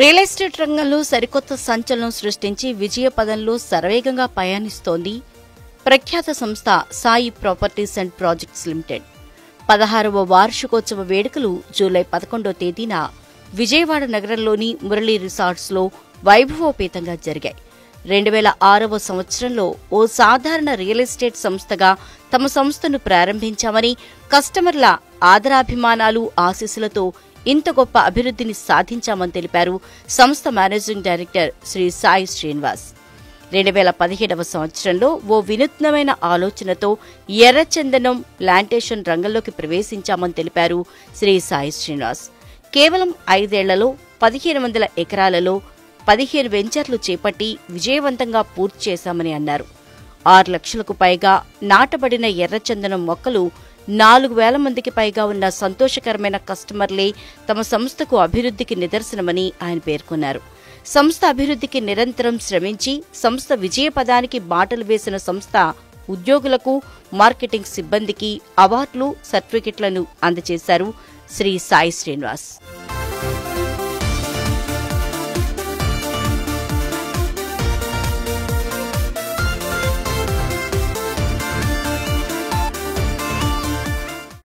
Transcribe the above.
Real estate రంగంలో సరికొత్త సంచలనం సృష్టించి విజయ పదంలో శరవేగంగా పయనిస్తోంది ప్రఖ్యాత సంస్థ Sai properties and projects limited. 16వ వార్షికోత్సవ వేడుకలు జూలై 11వ తేదీన విజయవాడ నగరంలోని మురళీ రిసార్ట్స్లో వైభవోపేతంగా జరిగాయి. 2006వ సంవత్సరంలో ఓ సాధారణ రియల్ ఎస్టేట్ సంస్థగా తమ సంస్థను ప్రారంభించామని, కస్టమర్ల ఆదరాభిమానాలు, ఆశీస్సులతో ఇంత గొప్ప అభివృద్ధిని సాధించామని తెలిపారు సంస్థ మేనేజింగ్ డైరెక్టర్ శ్రీ సాయి శ్రీనివాస్. 2017వ సంవత్సరంలో ఓ వినూత్నమైన ఆలోచనతో ఎర్రచందనం ప్లాంటేషన్ రంగంలోకి ప్రవేశించామని తెలిపారు శ్రీ సాయి శ్రీనివాస్. కేవలం 5 ఏళ్లలో 1500 ఎకరాలలో 15 వెంచర్లు చేపట్టి విజయవంతంగా పూర్తి చేశామని అన్నారు. 6 లక్షలకు పైగా నాటబడిన ఎర్రచందనం మొక్కలు, 4000 మందికి పైగా ఉన్న సంతోషకరమైన కస్టమర్లే తమ సంస్థకు అభివృద్ధికి నిదర్శనమని ఆయన పేర్కొన్నారు. సంస్థ అభివృద్ధికి నిరంతరం శ్రమించి సంస్థ విజయపదానికి బాటలు వేసిన సంస్థ ఉద్యోగులకు, మార్కెటింగ్ సిబ్బందికి అవార్డులు, సర్టిఫికెట్లను అందజేశారు శ్రీ సాయి శ్రీనివాస్.